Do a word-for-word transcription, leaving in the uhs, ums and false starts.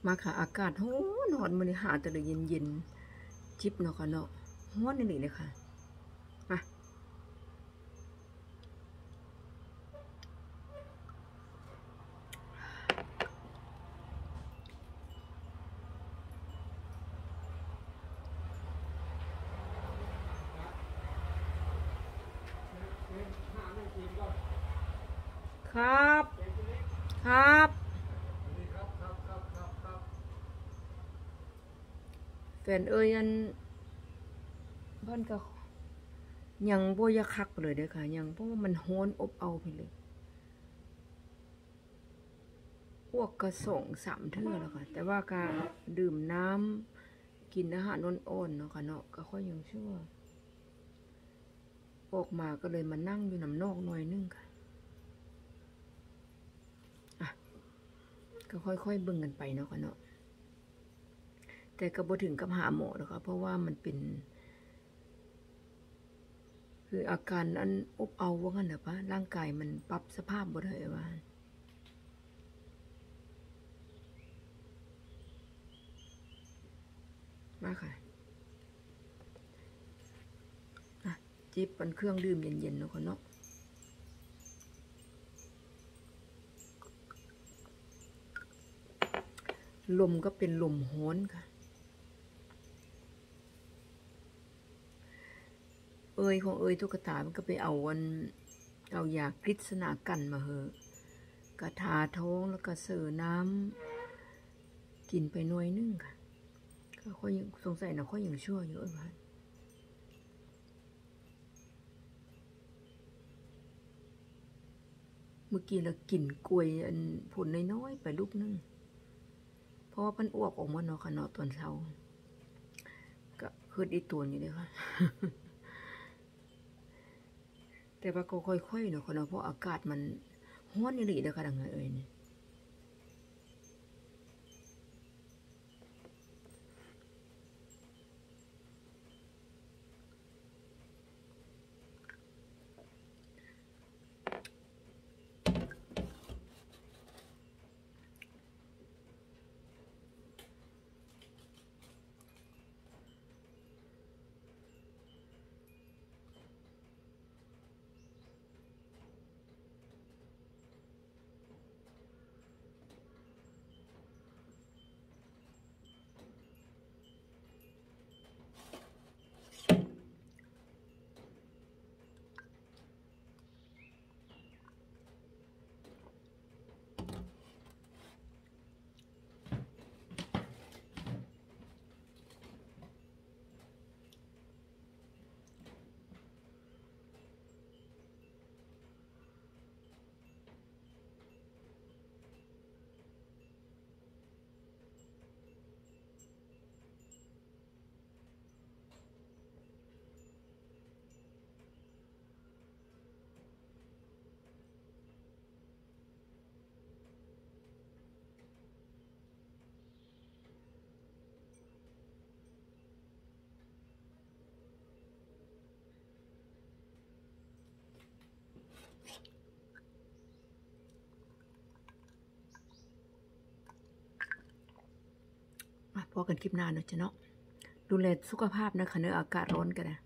มาค่ะอากาศร้อนร้อนมื้อนี้หาแต่ละเย็นๆจิบเนาะค่ะเนาะร้อนอีหลีเลยค่ะมาครับครับแฟนเอ้ยอันเพิ่นก็ยังบ่อยากคักเลยเด้อค่ะยังเพราะว่ามันร้อนอบอ้าวไปเลยอ้วกก็สองสามเทื่อแล้วค่ะแต่ว่าก็ดื่มน้ำกินอาหารอ่อนๆเนาะค่ะเนาะก็ค่อยยังชั่วออกมาก็เลยมานั่งอยู่น้ำนอกหน่อยนึงค่ะอ่ะก็ค่อยๆเบิ่งกันไปเนาะค่ะเนาะแต่ก็บ่ถึงกับหาหมอหรอกค่ะเพราะว่ามันเป็นคืออาการอันอบเอาว่างั้นน่ะปะร่างกายมันปรับสภาพบ่ได้ว่ามาค่ะอ่ะจิบเป็นเครื่องดื่มเย็นๆเนาะค่ะเนาะลมก็เป็นลมร้อนค่ะเอ้ยของเอ้ยตุ๊กตามันก็ไปเอาวันเอายากฤษณากันมาเหอะกระทาท้องแล้วก็เสือน้ำกินไปหน่อยนึงค่ะก็ค่อยสงสัยนะค่อยยังชั่วอยู่ว่าเมื่อกี้เรากินกล้วยอันผลน้อยๆไปลูกนึงเพราะว่ามันอ้วกออกมาเนาะค่ะเนาะตอนเช้าก็คืออีตัวอยู่เลยค่ะแต่ว่าก็ค่อยๆเนาะค่ะเนาะเพราะอากาศมันร้อนนี่หลีเด้อค่ะดังไงเอ่ยเนี่ยพอกันคลิปหน้าเนาะจ้ะเนาะดูแลสุขภาพนะคะเนื้ออากาศร้อนกันนะ